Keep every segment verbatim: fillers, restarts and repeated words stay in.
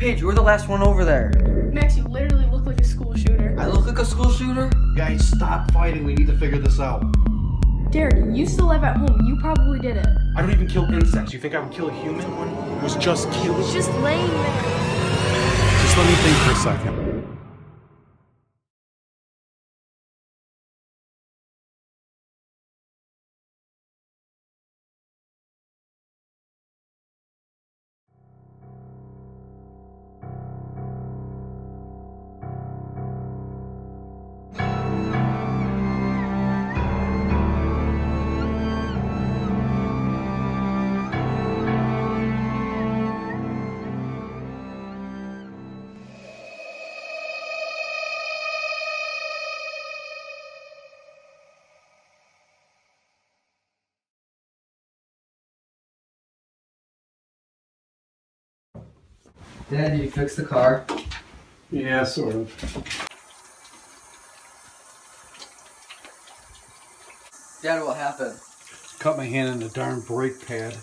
Paige, you were the last one over there. Max, you literally look like a school shooter. I look like a school shooter? Guys, stop fighting. We need to figure this out. Derek, you still live at home. You probably did it. I don't even kill insects. You think I would kill a human? It was just killed. It's just laying there. Just let me think for a second. Dad, did you fix the car? Yeah, sort of. Dad, what happened? Cut my hand on the darn brake pad.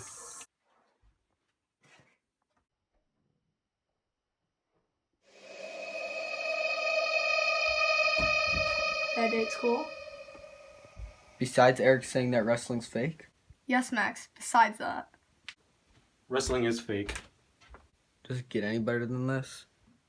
Bad day at school? Besides Eric saying that wrestling's fake? Yes, Max. Besides that. Wrestling is fake. Does it get any better than this?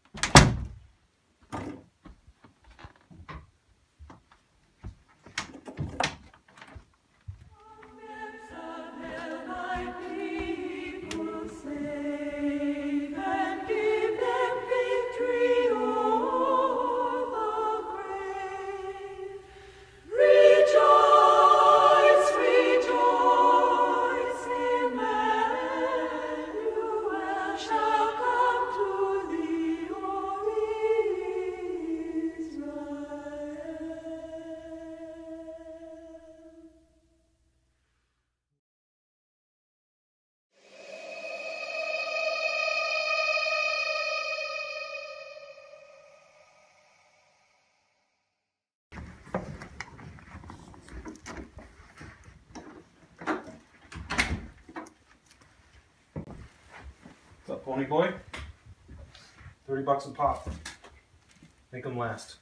What's up, pony boy? thirty bucks a pop. Make them last.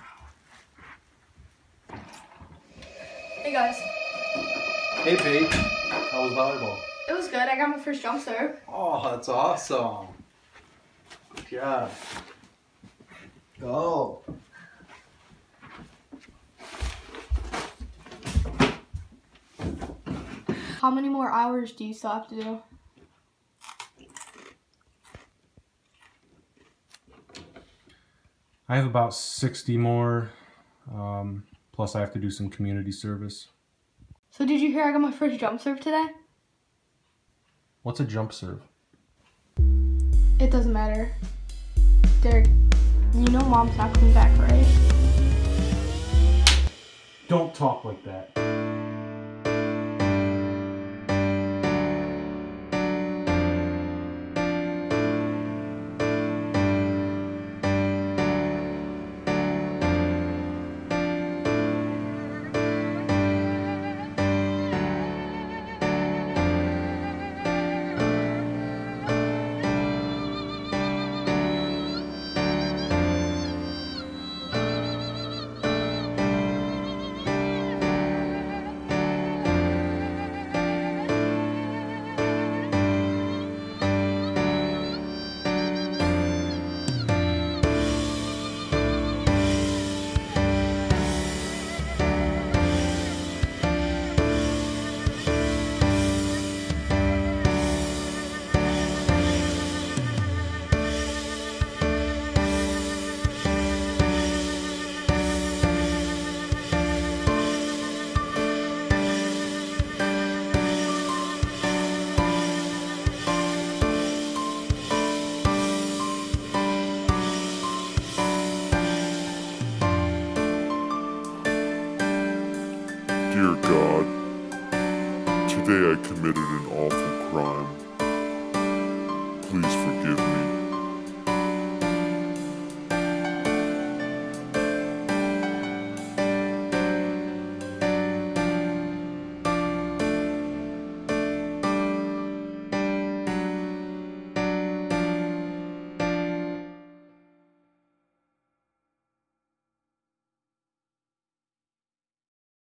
Hey, guys. Hey, Paige. How was volleyball? It was good. I got my first jump serve. Oh, that's awesome. Yeah. Go. How many more hours do you still have to do? I have about sixty more, um, plus I have to do some community service. So did you hear I got my first jump serve today? What's a jump serve? It doesn't matter. Derek, you know Mom's not coming back, right? Don't talk like that. Dear God, today I committed an awful crime. Please forgive me.